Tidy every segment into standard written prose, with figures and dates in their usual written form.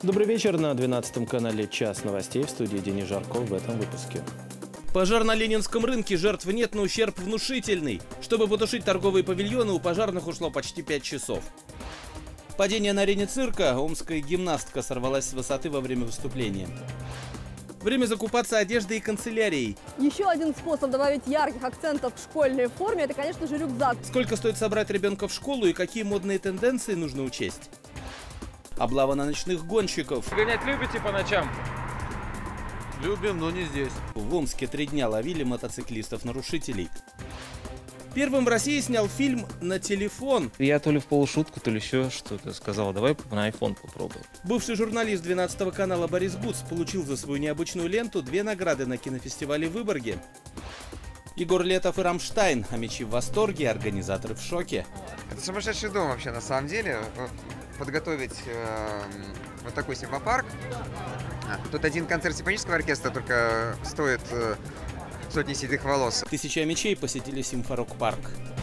Добрый вечер. На 12 канале «Час новостей», в студии Денис Жарков в этом выпуске. Пожар на Ленинском рынке, жертв нет, но ущерб внушительный. Чтобы потушить торговые павильоны, у пожарных ушло почти 5 часов. Падение на арене цирка. Омская гимнастка сорвалась с высоты во время выступления. Время закупаться одеждой и канцелярией. Еще один способ добавить ярких акцентов в школьной форме – это, конечно же, рюкзак. Сколько стоит собрать ребенка в школу и какие модные тенденции нужно учесть? Облава на ночных гонщиков. Гонять любите по ночам? Любим, но не здесь. В Омске 3 дня ловили мотоциклистов-нарушителей. Первым в России снял фильм на телефон. Я то ли в полушутку, то ли еще что-то сказал, давай на iPhone попробуем. Бывший журналист 12 канала Борис Буц получил за свою необычную ленту 2 награды на кинофестивале в Выборге. Егор Летов и Рамштайн. Омичи в восторге, организаторы в шоке. Это сумасшедший дом вообще на самом деле. Подготовить вот такой симфопарк. Тут один концерт симфонического оркестра только стоит сотни седых волос. Тысячи омичей посетили Симфорок-парк.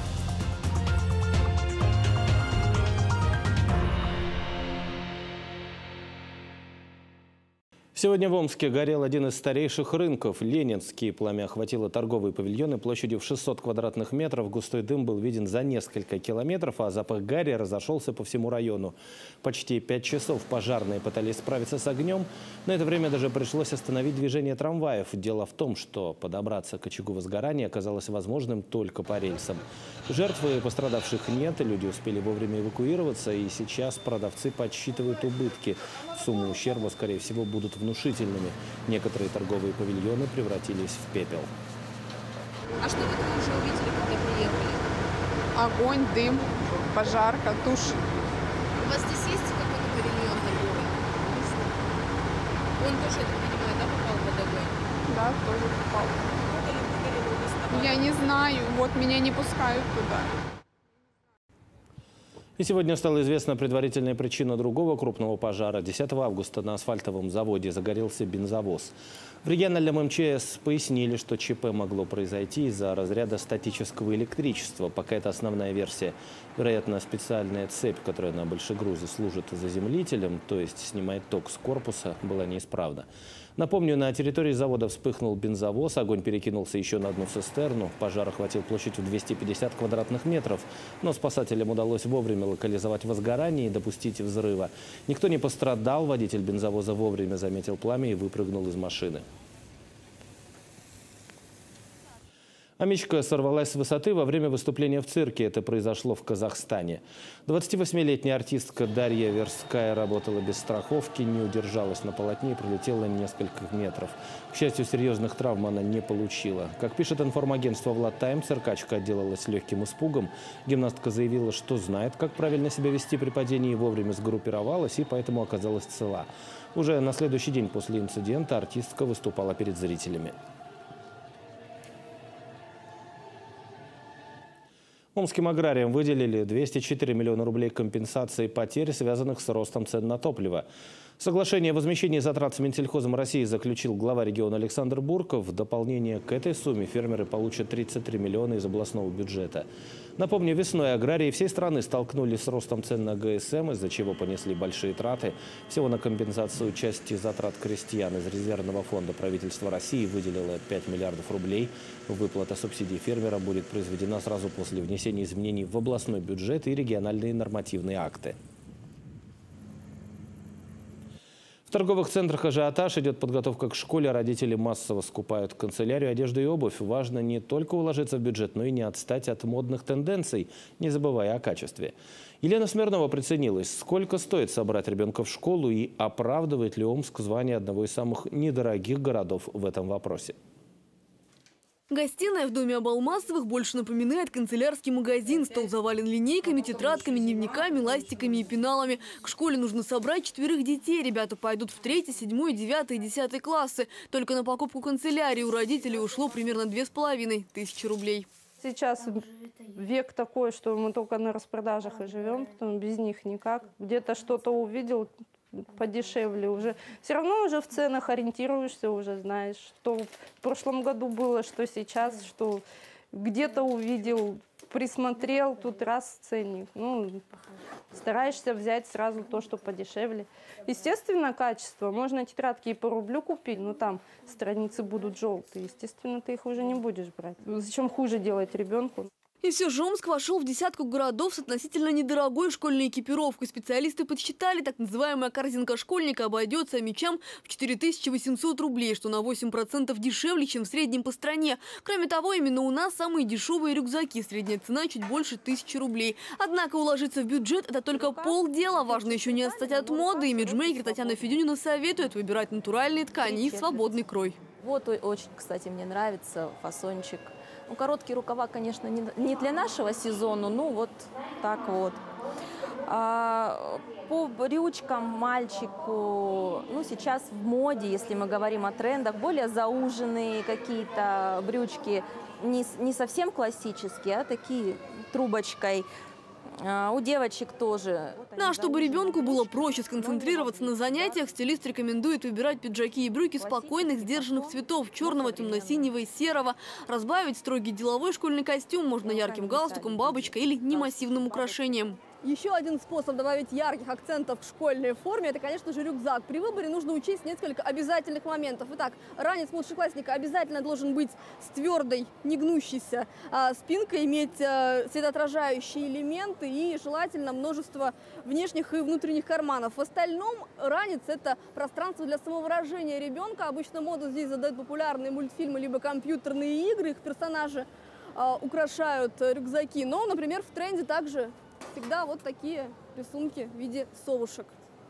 Сегодня в Омске горел один из старейших рынков – Ленинский. Пламя охватило торговые павильоны площадью в 600 квадратных метров. Густой дым был виден за несколько километров, а запах гари разошелся по всему району. Почти 5 часов пожарные пытались справиться с огнем. На это время даже пришлось остановить движение трамваев. Дело в том, что подобраться к очагу возгорания оказалось возможным только по рельсам. Жертв и пострадавших нет, люди успели вовремя эвакуироваться, и сейчас продавцы подсчитывают убытки. Суммы ущерба, скорее всего, будут внушительными. Некоторые торговые павильоны превратились в пепел. А что вы там уже увидели, когда приехали? Огонь, дым, пожарка, тушь. У вас здесь есть какой-то павильон торговый? Он тоже, я так понимаю, да, попал под огонь? Да, тоже попал. Я не знаю, вот меня не пускают туда. И сегодня стала известна предварительная причина другого крупного пожара. 10 августа на асфальтовом заводе загорелся бензовоз. В региональном МЧС пояснили, что ЧП могло произойти из-за разряда статического электричества. Пока это основная версия. Вероятно, специальная цепь, которая на большегрузе служит заземлителем, то есть снимает ток с корпуса, была неисправна. Напомню, на территории завода вспыхнул бензовоз, огонь перекинулся еще на одну цистерну. Пожар охватил площадь в 250 квадратных метров, но спасателям удалось вовремя локализовать возгорание и допустить взрыва. Никто не пострадал, водитель бензовоза вовремя заметил пламя и выпрыгнул из машины. Омичка сорвалась с высоты во время выступления в цирке. Это произошло в Казахстане. 28-летняя артистка Дарья Верская работала без страховки, не удержалась на полотне и пролетела несколько метров. К счастью, серьезных травм она не получила. Как пишет информагентство «Влад Тайм», циркачка отделалась легким испугом. Гимнастка заявила, что знает, как правильно себя вести при падении, вовремя сгруппировалась и поэтому оказалась цела. Уже на следующий день после инцидента артистка выступала перед зрителями. Омским аграриям выделили 204 миллиона рублей компенсации потерь, связанных с ростом цен на топливо. Соглашение о возмещении затрат с Минсельхозом России заключил глава региона Александр Бурков. В дополнение к этой сумме фермеры получат 33 миллиона из областного бюджета. Напомню, весной аграрии всей страны столкнулись с ростом цен на ГСМ, из-за чего понесли большие траты. Всего на компенсацию части затрат крестьян из резервного фонда правительства России выделило 5 миллиардов рублей. Выплата субсидий фермера будет произведена сразу после внесения изменений в областной бюджет и региональные нормативные акты. В торговых центрах ажиотаж, идет подготовка к школе, родители массово скупают канцелярию, одежду и обувь. Важно не только уложиться в бюджет, но и не отстать от модных тенденций, не забывая о качестве. Елена Смирнова приценилась, сколько стоит собрать ребенка в школу и оправдывает ли Омск звание одного из самых недорогих городов в этом вопросе. Гостиная в доме Абалмасовых больше напоминает канцелярский магазин. Стол завален линейками, тетрадками, дневниками, ластиками и пеналами. К школе нужно собрать 4 детей. Ребята пойдут в 3, 7, 9 и 10 классы. Только на покупку канцелярии у родителей ушло примерно 2500 рублей. Сейчас век такой, что мы только на распродажах и живем, потом без них никак. Где-то что-то увидел подешевле уже. Все равно уже в ценах ориентируешься, уже знаешь, что в прошлом году было, что сейчас, что где-то увидел, присмотрел, тут раз ценник. Ну, Стараешься взять сразу то, что подешевле. Естественно, качество. Можно тетрадки и по рублю купить, но там страницы будут желтые. Естественно, ты их уже не будешь брать. Зачем хуже делать ребенку? И все же Омск вошел в десятку городов с относительно недорогой школьной экипировкой. Специалисты подсчитали, так называемая корзинка школьника обойдется мячам в 4800 рублей, что на 8% дешевле, чем в среднем по стране. Кроме того, именно у нас самые дешевые рюкзаки. Средняя цена чуть больше 1000 рублей. Однако уложиться в бюджет – это только полдела. Важно еще не отстать от моды. Имиджмейкер Татьяна Федюнина советует выбирать натуральные ткани и свободный крой. Вот очень, кстати, мне нравится фасончик. Ну, короткие рукава, конечно, не для нашего сезона, ну вот так вот. По брючкам мальчику, ну, сейчас в моде, если мы говорим о трендах, более зауженные какие-то брючки, не совсем классические, а такие трубочкой. У девочек тоже. Ну, а чтобы ребенку было проще сконцентрироваться на занятиях, стилист рекомендует выбирать пиджаки и брюки спокойных, сдержанных цветов – черного, темно-синего и серого. Разбавить строгий деловой школьный костюм можно ярким галстуком, бабочкой или немассивным украшением. Еще один способ добавить ярких акцентов в школьной форме – это, конечно же, рюкзак. При выборе нужно учесть несколько обязательных моментов. Итак, ранец младшеклассника обязательно должен быть с твердой, не гнущейся спинкой, иметь светоотражающие элементы и желательно множество внешних и внутренних карманов. В остальном ранец – это пространство для самовыражения ребенка. Обычно моду здесь задают популярные мультфильмы либо компьютерные игры, их персонажи украшают рюкзаки. Но, например, в тренде также всегда вот такие рисунки в виде совушек.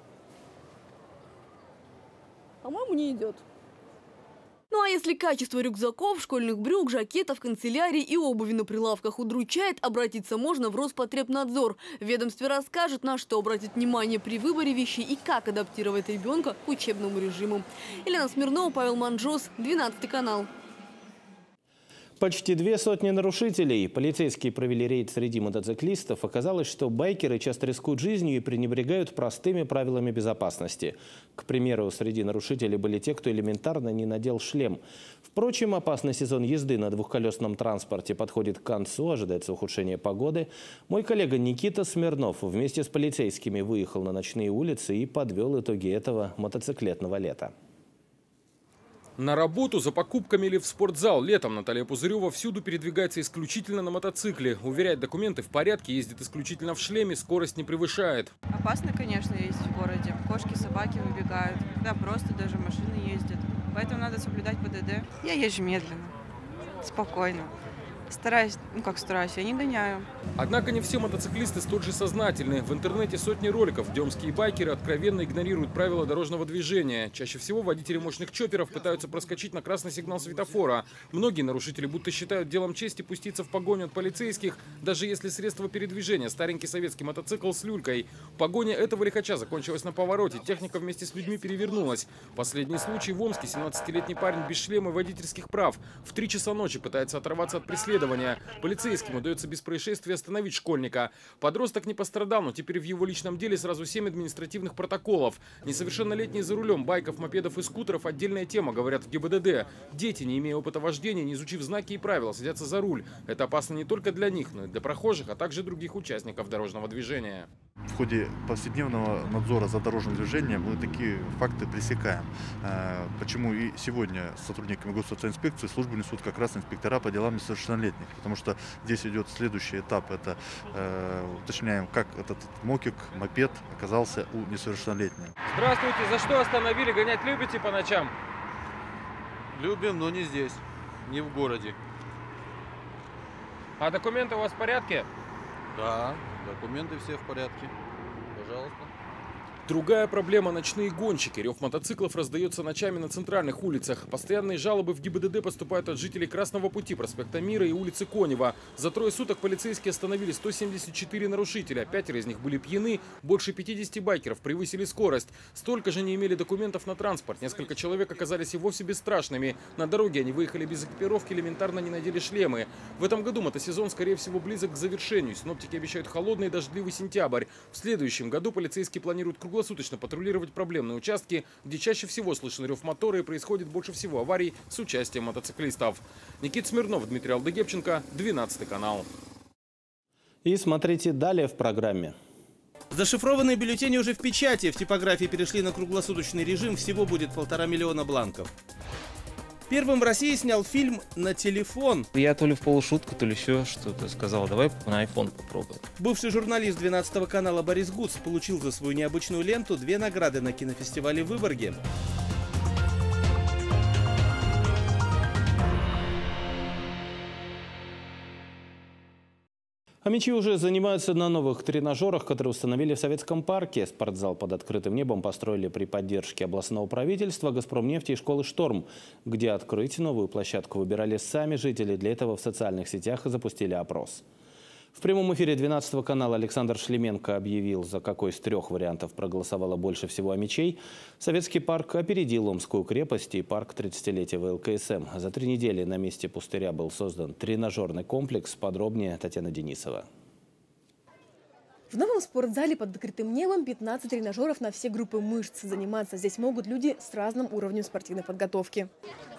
По-моему, не идет. Ну а если качество рюкзаков, школьных брюк, жакетов, канцелярии и обуви на прилавках удручает, обратиться можно в Роспотребнадзор. В ведомстве расскажут, на что обратить внимание при выборе вещей и как адаптировать ребенка к учебному режиму. Елена Смирнова, Павел Манджос, 12 канал. Почти 200 нарушителей. Полицейские провели рейд среди мотоциклистов. Оказалось, что байкеры часто рискуют жизнью и пренебрегают простыми правилами безопасности. К примеру, среди нарушителей были те, кто элементарно не надел шлем. Впрочем, опасный сезон езды на двухколесном транспорте подходит к концу, ожидается ухудшение погоды. Мой коллега Никита Смирнов вместе с полицейскими выехал на ночные улицы и подвел итоги этого мотоциклетного лета. На работу, за покупками или в спортзал. Летом Наталья Пузырева всюду передвигается исключительно на мотоцикле. Уверяет, документы в порядке, ездит исключительно в шлеме, скорость не превышает. Опасно, конечно, ездить в городе. Кошки, собаки выбегают. Да, просто даже машины ездят. Поэтому надо соблюдать ПДД. Я езжу медленно, спокойно. Стараюсь, я не гоняю. Однако не все мотоциклисты столь же сознательны. В интернете сотни роликов, где омские байкеры откровенно игнорируют правила дорожного движения. Чаще всего водители мощных чопперов пытаются проскочить на красный сигнал светофора. Многие нарушители будто считают делом чести пуститься в погоню от полицейских, даже если средство передвижения – старенький советский мотоцикл с люлькой. Погоня этого лихача закончилась на повороте. Техника вместе с людьми перевернулась. Последний случай в Омске. 17-летний парень без шлема и водительских прав в 3 часа ночи пытается оторваться от преследования. Полицейским удается без происшествия остановить школьника. Подросток не пострадал, но теперь в его личном деле сразу 7 административных протоколов. Несовершеннолетние за рулем байков, мопедов и скутеров – отдельная тема, говорят в ГИБДД. Дети, не имея опыта вождения, не изучив знаки и правила, садятся за руль. Это опасно не только для них, но и для прохожих, а также других участников дорожного движения. В ходе повседневного надзора за дорожным движением мы такие факты пресекаем. Почему и сегодня с сотрудниками госавтоинспекции службу несут как раз инспектора по делам несовершеннолетних. Потому что здесь идет следующий этап. Это уточняем, как этот мокик, мопед оказался у несовершеннолетнего. Здравствуйте, за что остановили? Гонять любите по ночам? Любим, но не здесь, не в городе. А документы у вас в порядке? Да, документы все в порядке. Пожалуйста. Другая проблема – ночные гонщики. Рев мотоциклов раздается ночами на центральных улицах. Постоянные жалобы в ГИБДД поступают от жителей Красного пути, проспекта Мира и улицы Конева. За 3 суток полицейские остановили 174 нарушителя. 5 из них были пьяны, больше 50 байкеров превысили скорость. Столько же не имели документов на транспорт. Несколько человек оказались и вовсе бесстрашными. На дороге они выехали без экипировки, элементарно не надели шлемы. В этом году мотосезон, скорее всего, близок к завершению. Синоптики обещают холодный и дождливый сентябрь. В следующем году полицейские планируют круглосуточно патрулировать проблемные участки, где чаще всего слышен рев мотора и происходит больше всего аварий с участием мотоциклистов. Никита Смирнов, Дмитрий Алдыгепченко, 12 канал. И смотрите далее в программе. Зашифрованные бюллетени уже в печати. В типографии перешли на круглосуточный режим. Всего будет 1,5 миллиона бланков. Первым в России снял фильм на телефон. Я то ли в полушутку, то ли еще что-то сказал, давай на iPhone попробуем. Бывший журналист 12 канала Борис Гуц получил за свою необычную ленту 2 награды на кинофестивале в Выборге. Омичи уже занимаются на новых тренажерах, которые установили в Советском парке. Спортзал под открытым небом построили при поддержке областного правительства, Газпромнефти и школы «Шторм», где открыть новую площадку выбирали сами жители. Для этого в социальных сетях запустили опрос. В прямом эфире 12 канала Александр Шлеменко объявил, за какой из 3 вариантов проголосовало больше всего омичей. Советский парк опередил Омскую крепость и парк 30-летия ВЛКСМ. За 3 недели на месте пустыря был создан тренажерный комплекс. Подробнее Татьяна Денисова. В новом спортзале под открытым небом 15 тренажеров на все группы мышц. Заниматься здесь могут люди с разным уровнем спортивной подготовки.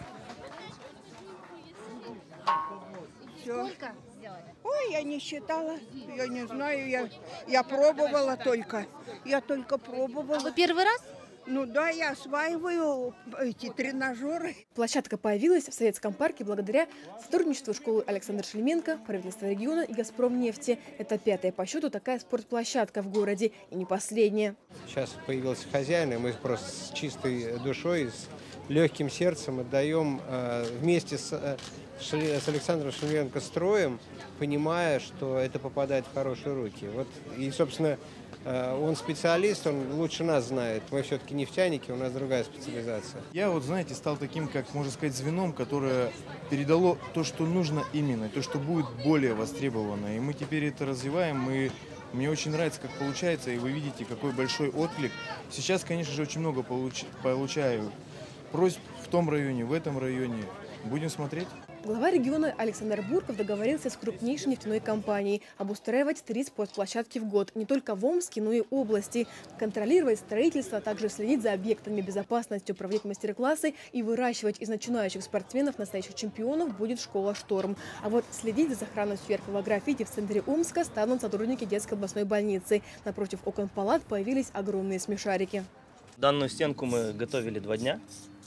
Сколько? Ой, я не считала, я не знаю, я пробовала только. Я только пробовала. А вы первый раз? Ну да, я осваиваю эти тренажеры. Площадка появилась в Советском парке благодаря сотрудничеству школы Александра Шлеменко, правительства региона и Газпромнефти. Это 5-я по счету такая спортплощадка в городе и не последняя. Сейчас появился хозяин, и мы просто с чистой душой, с легким сердцем отдаем вместе с Александром Шлеменко строем, понимая, что это попадает в хорошие руки. Вот, и, собственно, он специалист, он лучше нас знает. Мы все-таки нефтяники, у нас другая специализация. Я вот, знаете, стал таким, как можно сказать, звеном, которое передало то, что нужно именно, то, что будет более востребовано. И мы теперь это развиваем, и мне очень нравится, как получается, и вы видите, какой большой отклик. Сейчас, конечно же, очень много получаю просьб в том районе, в этом районе. Будем смотреть. Глава региона Александр Бурков договорился с крупнейшей нефтяной компанией обустраивать 3 спортплощадки в год. Не только в Омске, но и области. Контролировать строительство, а также следить за объектами безопасности, проводить мастер-классы и выращивать из начинающих спортсменов настоящих чемпионов будет школа «Шторм». А вот следить за сохранностью яркого граффити в центре Омска станут сотрудники детской областной больницы. Напротив окон палат появились огромные смешарики. Данную стенку мы готовили 2 дня.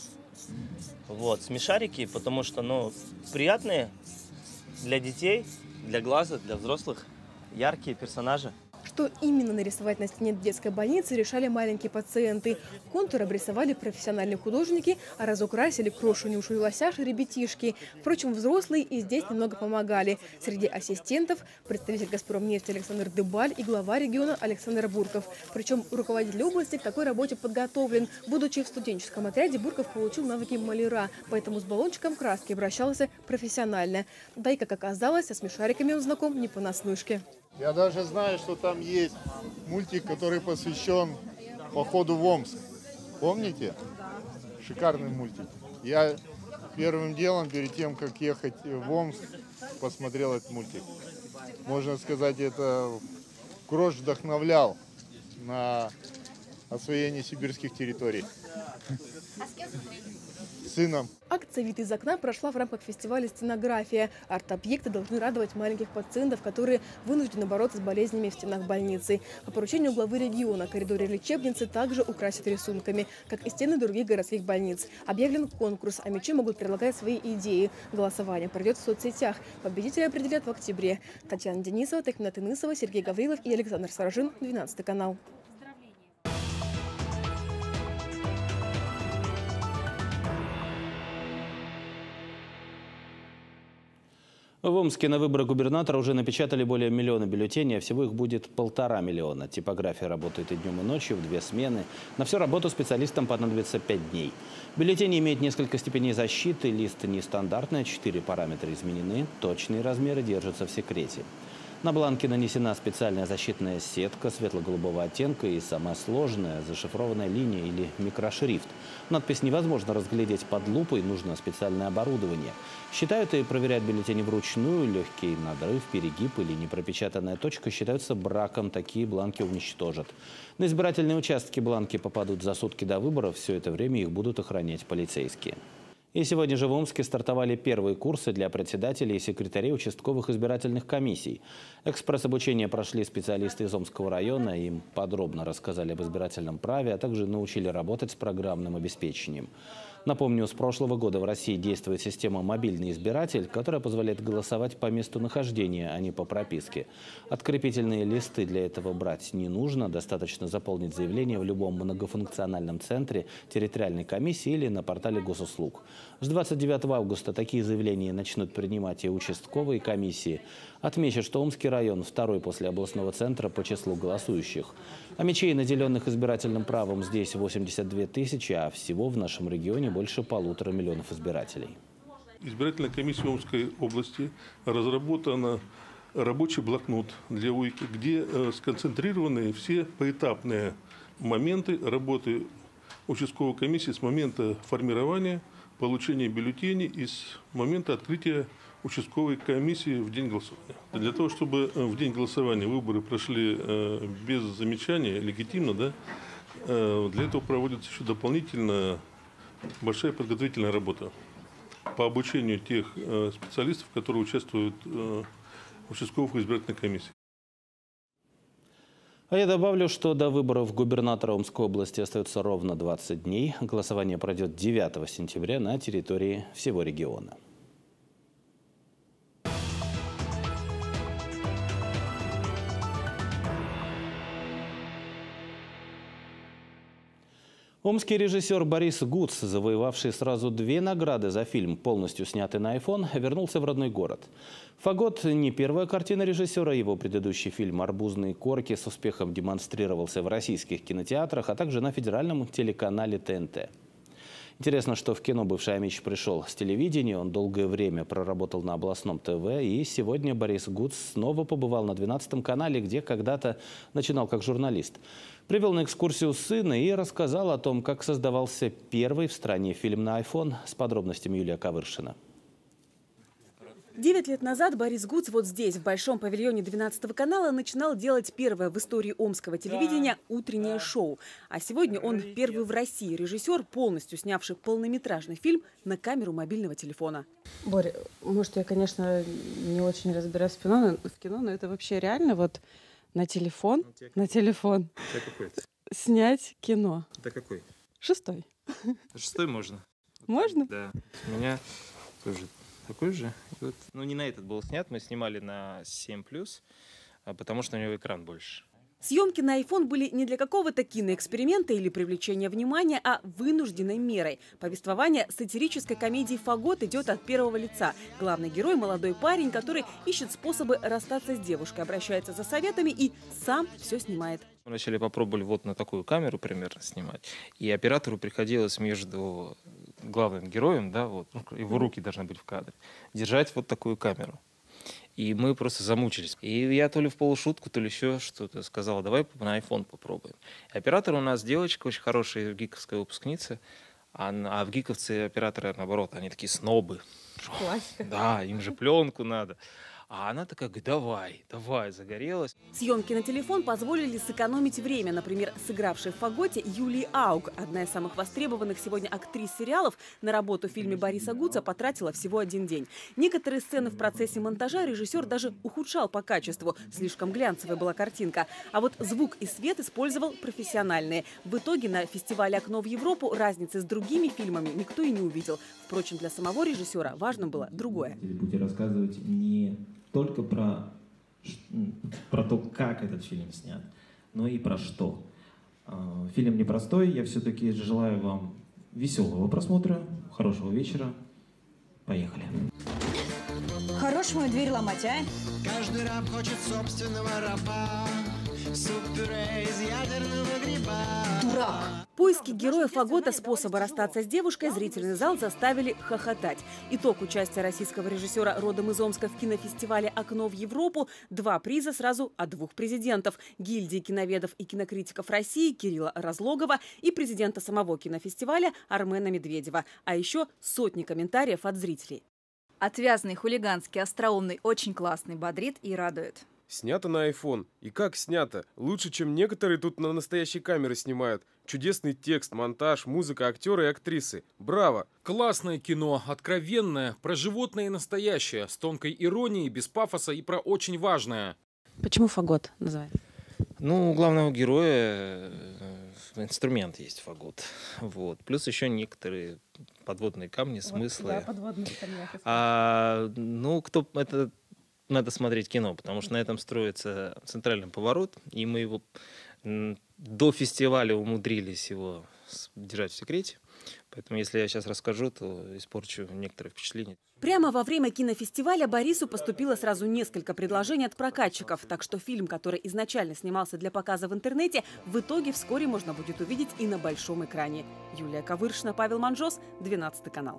Вот, смешарики, потому что, приятные для детей, для глаза, для взрослых, яркие персонажи. Что именно нарисовать на стене детской больницы, решали маленькие пациенты. Контур обрисовали профессиональные художники, а разукрасили Крошу, Нюшу и Лосяша ребятишки. Впрочем, взрослые и здесь немного помогали. Среди ассистентов представитель «Газпромнефти» Александр Дыбаль и глава региона Александр Бурков. Причем руководитель области к такой работе подготовлен. Будучи в студенческом отряде, Бурков получил навыки маляра, поэтому с баллончиком краски обращался профессионально. Да и, как оказалось, со смешариками он знаком не понаслышке. Я даже знаю, что там есть мультик, который посвящен походу в Омск. Помните? Шикарный мультик. Я первым делом, перед тем, как ехать в Омск, посмотрел этот мультик. Можно сказать, это Крош вдохновлял на освоение сибирских территорий. А с кем смотрели? С сыном. Акция «Вид из окна» прошла в рамках фестиваля «Стенография». Арт-объекты должны радовать маленьких пациентов, которые вынуждены бороться с болезнями в стенах больницы. По поручению главы региона коридоры лечебницы также украсят рисунками, как и стены других городских больниц. Объявлен конкурс, а омичи могут предлагать свои идеи. Голосование пройдет в соцсетях. Победителя определят в октябре. Татьяна Денисова, Тахмина Тынысова, Сергей Гаврилов и Александр Сарожин, 12 канал. В Омске на выборы губернатора уже напечатали более 1 миллиона бюллетеней, а всего их будет 1,5 миллиона. Типография работает и днем, и ночью, в 2 смены. На всю работу специалистам понадобится 5 дней. Бюллетени имеют несколько степеней защиты, лист нестандартный, 4 параметра изменены, точные размеры держатся в секрете. На бланке нанесена специальная защитная сетка светло-голубого оттенка и самая сложная зашифрованная линия или микрошрифт. Надпись невозможно разглядеть под лупой, нужно специальное оборудование. Считают и проверяют бюллетени вручную. Легкий надрыв, перегиб или непропечатанная точка считаются браком. Такие бланки уничтожат. На избирательные участки бланки попадут за сутки до выборов. Все это время их будут охранять полицейские. И сегодня же в Омске стартовали первые курсы для председателей и секретарей участковых избирательных комиссий. Экспресс-обучение прошли специалисты из Омского района. Им подробно рассказали об избирательном праве, а также научили работать с программным обеспечением. Напомню, с прошлого года в России действует система «Мобильный избиратель», которая позволяет голосовать по месту нахождения, а не по прописке. Открепительные листы для этого брать не нужно. Достаточно заполнить заявление в любом многофункциональном центре территориальной комиссии или на портале госуслуг. С 29 августа такие заявления начнут принимать и участковые комиссии. Отмечу, что Омский район второй после областного центра по числу голосующих. А мечей, наделенных избирательным правом, здесь 82 тысячи, а всего в нашем регионе больше 1,5 миллиона избирателей. Избирательная комиссия Омской области разработана рабочий блокнот для УИКи, где сконцентрированы все поэтапные моменты работы участковой комиссии с момента формирования, получения бюллетеней и с момента открытия участковой комиссии в день голосования. Для того, чтобы в день голосования выборы прошли без замечаний, легитимно, для этого проводится еще дополнительно большая подготовительная работа по обучению тех специалистов, которые участвуют в участковых избирательных комиссиях. А я добавлю, что до выборов губернатора Омской области остается ровно 20 дней. Голосование пройдет 9 сентября на территории всего региона. Омский режиссер Борис Гуц, завоевавший сразу 2 награды за фильм, полностью снятый на iPhone, вернулся в родной город. «Фагот» – не первая картина режиссера. Его предыдущий фильм «Арбузные корки» с успехом демонстрировался в российских кинотеатрах, а также на федеральном телеканале ТНТ. Интересно, что в кино бывший Амич пришел с телевидения. Он долгое время проработал на областном ТВ. И сегодня Борис Гуц снова побывал на 12-м канале, где когда-то начинал как журналист. Привел на экскурсию сына и рассказал о том, как создавался первый в стране фильм на iPhone. С подробностями Юлия Кавыршина. 9 лет назад Борис Гуц вот здесь, в большом павильоне 12-го канала, начинал делать первое в истории омского телевидения утреннее шоу. А сегодня он первый в России режиссер, полностью снявший полнометражный фильм на камеру мобильного телефона. Боря, может, я, конечно, не очень разбираюсь в кино, но это вообще реально вот на телефон снять кино. Это какой? 6-й. 6-й можно. Можно? Да. У меня тоже такой же. Вот. Ну, не на этот был снят, мы снимали на 7+, потому что у него экран больше. Съемки на iPhone были не для какого-то киноэксперимента или привлечения внимания, а вынужденной мерой. Повествование сатирической комедии «Фагот» идет от первого лица. Главный герой – молодой парень, который ищет способы расстаться с девушкой, обращается за советами и сам все снимает. Вначале попробовали вот на такую камеру примерно снимать. И оператору приходилось между главным героем, да, вот, его руки должны быть в кадре, держать вот такую камеру. И мы просто замучились. И я то ли в полушутку, то ли еще что-то сказал, давай на iPhone попробуем. И оператор у нас девочка очень хорошая, гиковская выпускница. А в гиковцы операторы, наоборот, они такие снобы. Классика. Да, им же пленку надо. А она такая, давай, загорелась. Съемки на телефон позволили сэкономить время. Например, сыгравшей в «Фаготе» Юлии Аук, одна из самых востребованных сегодня актрис сериалов, на работу в фильме Бориса Гуца потратила всего 1 день. Некоторые сцены в процессе монтажа режиссер даже ухудшал по качеству. Слишком глянцевая была картинка. А вот звук и свет использовал профессиональные. В итоге на фестивале «Окно в Европу» разницы с другими фильмами никто и не увидел. Впрочем, для самого режиссера важным было другое. Будете рассказывать не только про то, как этот фильм снят, но и про что. Фильм непростой, я все-таки желаю вам веселого просмотра, хорошего вечера. Поехали. Хорош мою дверь ломать, а? Каждый раб хочет собственного раба. Суп-пюре из ядерного гриба. Дурак! Поиски героя «Фагота», способа расстаться с девушкой, зрительный зал заставили хохотать. Итог участия российского режиссера родом из Омска в кинофестивале «Окно в Европу» – 2 приза сразу от 2 президентов – гильдии киноведов и кинокритиков России Кирилла Разлогова и президента самого кинофестиваля Армена Медведева. А еще сотни комментариев от зрителей. Отвязный, хулиганский, остроумный, очень классный, бодрит и радует. Снято на iPhone. И как снято? Лучше, чем некоторые тут на настоящей камеры снимают. Чудесный текст, монтаж, музыка, актеры и актрисы. Браво! Классное кино, откровенное, про животное и настоящее, с тонкой иронией, без пафоса и про очень важное. Почему фагот называется? Ну, у главного героя инструмент есть фагот. Вот. Плюс еще некоторые подводные камни, смыслы. Да, подводные камни. Это надо смотреть кино, потому что на этом строится центральный поворот, и мы его до фестиваля умудрились его держать в секрете. Поэтому, если я сейчас расскажу, то испорчу некоторые впечатления. Прямо во время кинофестиваля Борису поступило сразу несколько предложений от прокатчиков. Так что фильм, который изначально снимался для показа в интернете, в итоге вскоре можно будет увидеть и на большом экране. Юлия Ковыршина, Павел Манжос, 12 канал.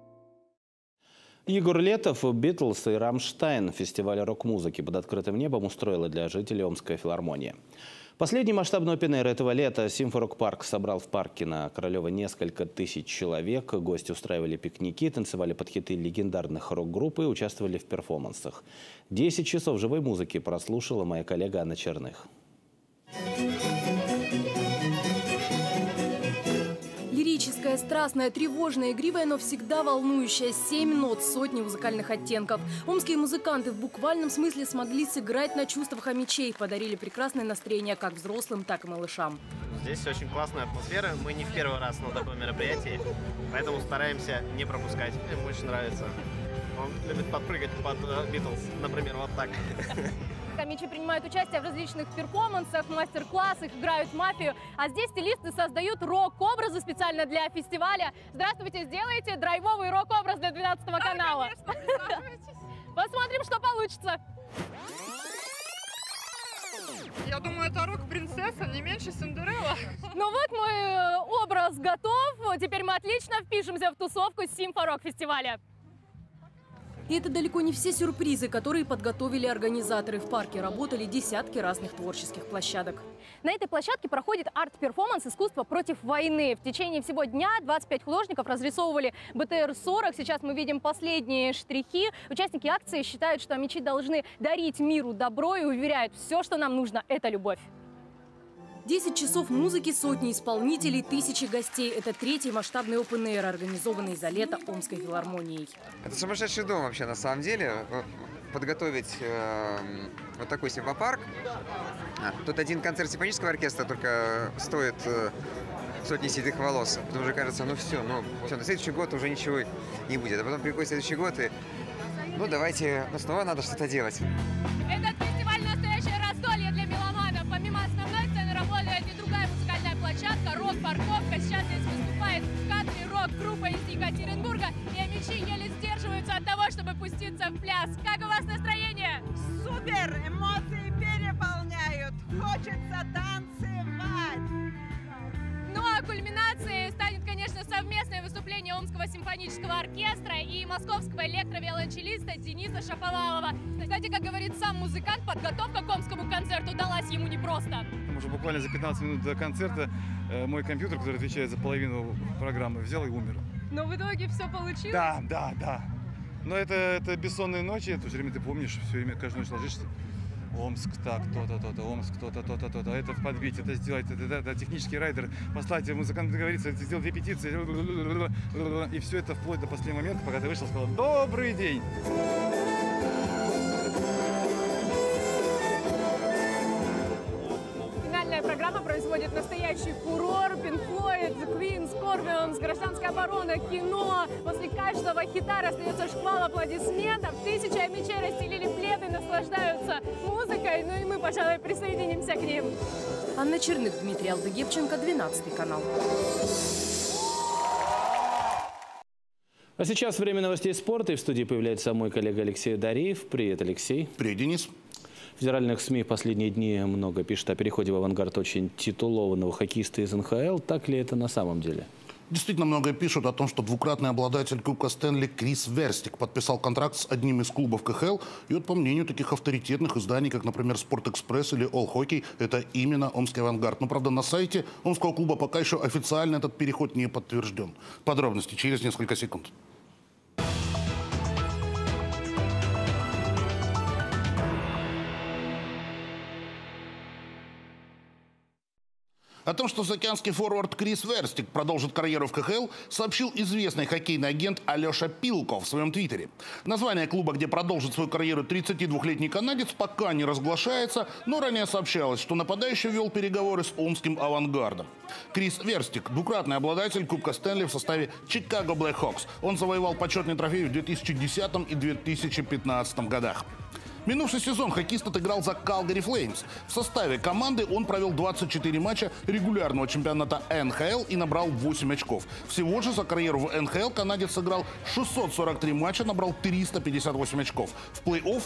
Егор Летов, Битлз и Рамштайн. Фестиваль рок-музыки под открытым небом устроила для жителей Омская филармония. Последний масштабный опен-эйр этого лета Симфорок-парк собрал в парке на Королева несколько тысяч человек. Гости устраивали пикники, танцевали под хиты легендарных рок-групп и участвовали в перформансах. 10 часов живой музыки прослушала моя коллега Анна Черных. Лирическая, страстная, тревожная, игривая, но всегда волнующая. 7 нот, сотни музыкальных оттенков. Омские музыканты в буквальном смысле смогли сыграть на чувствах хомячей. Подарили прекрасное настроение как взрослым, так и малышам. Здесь очень классная атмосфера. Мы не в первый раз на таком мероприятии, поэтому стараемся не пропускать. Ему очень нравится. Он любит подпрыгать под Битлз, например, вот так. Хомячи принимают участие в различных перформансах, мастер-классах, играют в мафию. А здесь стилисты создают рок-образы специально для фестиваля. Здравствуйте, сделайте драйвовый рок-образ для 12 канала. Посмотрим, что получится. Я думаю, это рок-принцесса, не меньше Синдерелла. Ну вот мой образ готов. Теперь мы отлично впишемся в тусовку Симфорок-фестиваля. И это далеко не все сюрпризы, которые подготовили организаторы. В парке работали десятки разных творческих площадок. На этой площадке проходит арт-перформанс «Искусство против войны». В течение всего дня 25 художников разрисовывали БТР-40. Сейчас мы видим последние штрихи. Участники акции считают, что хомячи должны дарить миру добро и уверяют, все, что нам нужно, это любовь. 10 часов музыки, сотни исполнителей, тысячи гостей. Это третий масштабный опен-эйр, организованный за лето Омской филармонией. Это сумасшедший дом вообще на самом деле. Подготовить вот такой симфопарк. Тут один концерт симфонического оркестра только стоит сотни седых волос. Потом уже кажется, ну все, на следующий год уже ничего не будет. А потом приходит следующий год и, давайте, снова надо что-то делать. Этот фестиваль — настоящее раздолье для меломанов. Помимо основной сцены работает и другая музыкальная площадка, рок-парковка. Сейчас здесь выступает кантри рок-группа из Екатеринбурга. И хомячи еле сдерживаются от того, чтобы пуститься в пляс. Как у вас настроение? Супер! Эмоции переполняют. Хочется танцевать. Ну а кульминацией станет, конечно, совместное выступление Омского симфонического оркестра и московского электровиолончелиста Дениса Шаповалова. Кстати, как говорит сам музыкант, подготовка к омскому концерту далась ему непросто. Уже буквально за 15 минут до концерта мой компьютер, который отвечает за половину программы, взял и умер. Но в итоге все получилось? Да. Но это бессонные ночи, это все время ты помнишь, все время каждую ночь ложишься. Омск так, то-то, Омск то-то, это подбить, это сделать, это технический райдер, послать музыканту договориться, сделать репетиции, и все это вплоть до последнего момента, пока ты вышел, сказал «Добрый день!». Финальная программа производит настоящий фурор. Pink Floyd, The Queen, Scorpions, гражданская оборона, кино. После каждого хита раздается шквал аплодисментов. Тысячи хомячей расстелили пледы, наслаждаются музыкой. Ну и мы, пожалуй, присоединимся к ним. Анна Черных, Дмитрий Алдыгевченко, 12 канал. А сейчас время новостей спорта. И в студии появляется мой коллега Алексей Дареев. Привет, Алексей. Привет, Денис. В федеральных СМИ в последние дни много пишут о переходе в «Авангард» очень титулованного хоккеиста из НХЛ. Так ли это на самом деле? Действительно много пишут о том, что двукратный обладатель Кубка Стэнли Крис Верстик подписал контракт с одним из клубов КХЛ. И вот по мнению таких авторитетных изданий, как, например, «Спортэкспресс» или «All Hockey», это именно Омский «Авангард». Но, правда, на сайте Омского клуба пока еще официально этот переход не подтвержден. Подробности через несколько секунд. О том, что заокеанский форвард Крис Верстик продолжит карьеру в КХЛ, сообщил известный хоккейный агент Алеша Пилко в своем твиттере. Название клуба, где продолжит свою карьеру 32-летний канадец, пока не разглашается, но ранее сообщалось, что нападающий вел переговоры с омским «Авангардом». Крис Верстик – двукратный обладатель Кубка Стэнли в составе Чикаго Блэкхокс. Он завоевал почетный трофей в 2010 и 2015 годах. Минувший сезон хоккеист отыграл за Calgary Flames. В составе команды он провел 24 матча регулярного чемпионата НХЛ и набрал 8 очков. Всего же за карьеру в НХЛ канадец сыграл 643 матча, набрал 358 очков. В плей-офф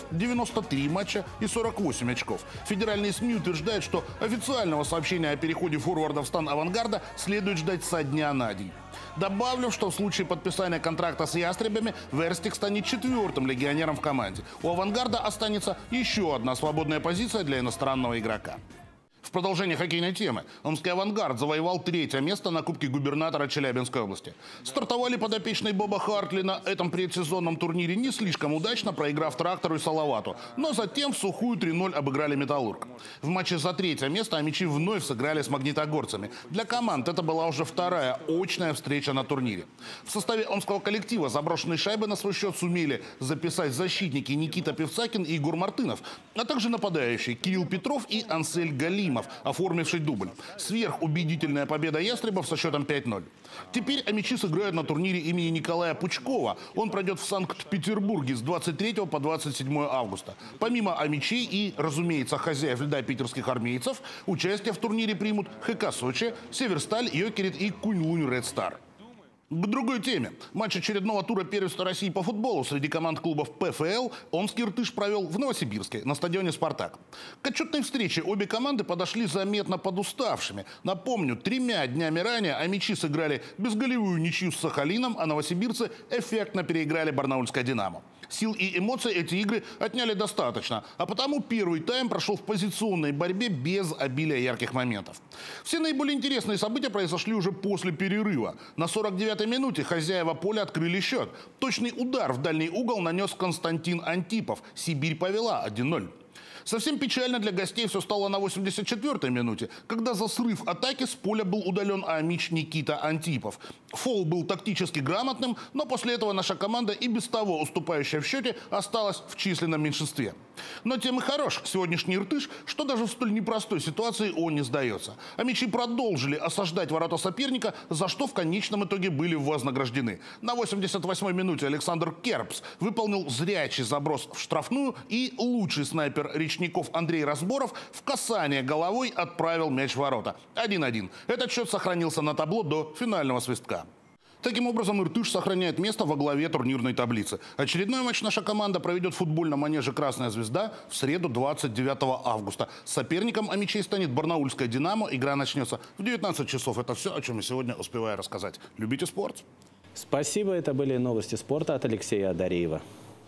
93 матча и 48 очков. Федеральные СМИ утверждают, что официального сообщения о переходе форварда в стан «Авангарда» следует ждать со дня на день. Добавлю, что в случае подписания контракта с «Ястребами» Верстик станет 4-м легионером в команде. У «Авангарда» останется еще одна свободная позиция для иностранного игрока. В продолжение хоккейной темы. Омский «Авангард» завоевал 3-е место на Кубке губернатора Челябинской области. Стартовали подопечные Боба Хартли на этом предсезонном турнире не слишком удачно, проиграв «Трактору» и «Салавату». Но затем в сухую 3-0 обыграли «Металлург». В матче за 3-е место амичи вновь сыграли с магнитогорцами. Для команд это была уже вторая очная встреча на турнире. В составе омского коллектива заброшенные шайбы на свой счет сумели записать защитники Никита Певцакин и Егор Мартынов, а также нападающие Кирилл Петров и Ансель Галимов, оформивший дубль. Сверхубедительная победа ястребов со счетом 5-0. Теперь амичи сыграют на турнире имени Николая Пучкова. Он пройдет в Санкт-Петербурге с 23 по 27 августа. Помимо амичей и, разумеется, хозяев льда питерских армейцев, участие в турнире примут ХК Сочи, Северсталь, Йокерит и Кунь-Лунь Ред Стар. К другой теме. Матч очередного тура первенства России по футболу среди команд клубов ПФЛ омский «Иртыш» провел в Новосибирске на стадионе «Спартак». К отчетной встрече обе команды подошли заметно подуставшими. Напомню, 3 днями ранее амичи сыграли безголевую ничью с Сахалином, а новосибирцы эффектно переиграли барнаульское «Динамо». Сил и эмоций эти игры отняли достаточно, а потому первый тайм прошел в позиционной борьбе без обилия ярких моментов. Все наиболее интересные события произошли уже после перерыва. На 49-й минуте хозяева поля открыли счет. Точный удар в дальний угол нанес Константин Антипов. Сибирь повела 1-0. Совсем печально для гостей все стало на 84-й минуте, когда за срыв атаки с поля был удален амич Никита Антипов. Фол был тактически грамотным, но после этого наша команда, и без того уступающая в счете, осталась в численном меньшинстве. Но тем и хорош сегодняшний «Иртыш», что даже в столь непростой ситуации он не сдается. Амичи продолжили осаждать ворота соперника, за что в конечном итоге были вознаграждены. На 88-й минуте Александр Керпс выполнил зрячий заброс в штрафную, и лучший снайпер речников Андрей Разборов в касание головой отправил мяч в ворота. 1-1. Этот счет сохранился на табло до финального свистка. Таким образом, «Иртыш» сохраняет место во главе турнирной таблицы. Очередной матч наша команда проведет в футбольном манеже «Красная звезда» в среду 29 августа. Соперником амичей станет барнаульское «Динамо». Игра начнется в 19 часов. Это все, о чем я сегодня успеваю рассказать. Любите спорт. Спасибо. Это были новости спорта от Алексея Адареева.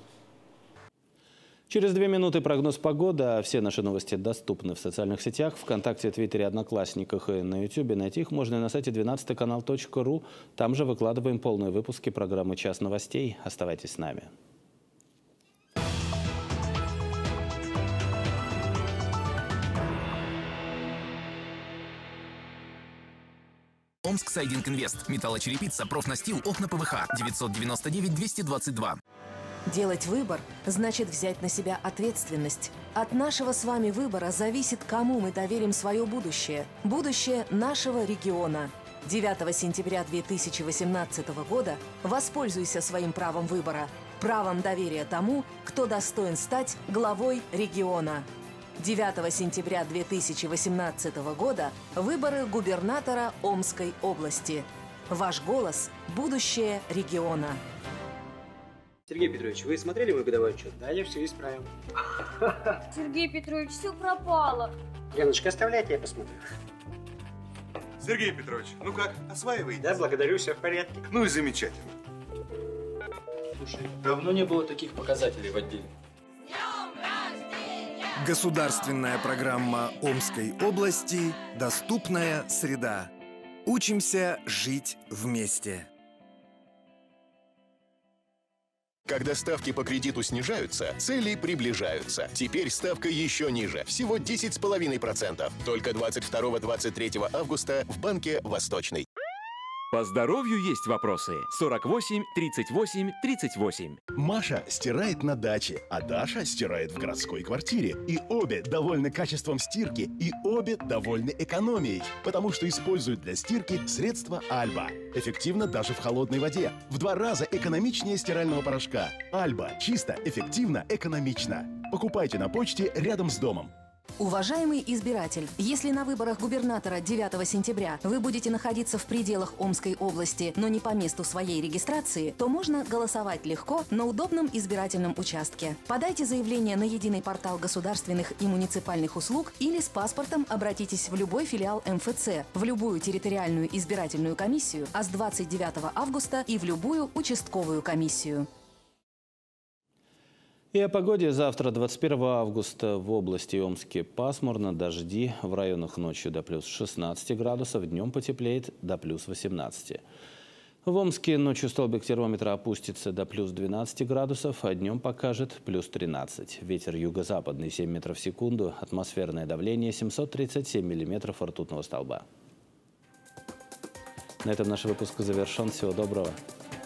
Через 2 минуты прогноз погоды. А все наши новости доступны в социальных сетях, ВКонтакте, Твиттере, Одноклассниках и на Ютубе. Найти их можно на сайте 12kanal.ru. Там же выкладываем полные выпуски программы «Час новостей». Оставайтесь с нами. Омск Сайдинг Инвест. Металлочерепица, профнастил, окна ПВХ. 999-222. Делать выбор значит взять на себя ответственность. От нашего с вами выбора зависит, кому мы доверим свое будущее. Будущее нашего региона. 9 сентября 2018 года воспользуйся своим правом выбора. Правом доверия тому, кто достоин стать главой региона. 9 сентября 2018 года выборы губернатора Омской области. Ваш голос – будущее региона. Сергей Петрович, вы смотрели мой годовой отчет? Да, я все исправил. Сергей Петрович, все пропало. Леночка, оставляйте, я посмотрю. Сергей Петрович, ну как, осваиваетесь? Да, благодарю, все в порядке. Ну и замечательно. Слушай, давно не было таких показателей в отделе. Государственная программа Омской области «Доступная среда». Учимся жить вместе. Когда ставки по кредиту снижаются, цели приближаются. Теперь ставка еще ниже, всего 10,5%. Только 22-23 августа в банке «Восточный». По здоровью есть вопросы. 48 38 38. Маша стирает на даче, а Даша стирает в городской квартире. И обе довольны качеством стирки, и обе довольны экономией, потому что используют для стирки средства Альба. Эффективно даже в холодной воде. В 2 раза экономичнее стирального порошка. Альба. Чисто, эффективно, экономично. Покупайте на почте рядом с домом. Уважаемый избиратель, если на выборах губернатора 9 сентября вы будете находиться в пределах Омской области, но не по месту своей регистрации, то можно голосовать легко на удобном избирательном участке. Подайте заявление на единый портал государственных и муниципальных услуг или с паспортом обратитесь в любой филиал МФЦ, в любую территориальную избирательную комиссию, а с 29 августа и в любую участковую комиссию. И о погоде. Завтра, 21 августа, в области Омске пасмурно, дожди, в районах ночью до плюс 16 градусов, днем потеплеет до плюс 18. В Омске ночью столбик термометра опустится до плюс 12 градусов, а днем покажет плюс 13. Ветер юго-западный 7 метров в секунду, атмосферное давление 737 миллиметров ртутного столба. На этом наш выпуск завершен. Всего доброго.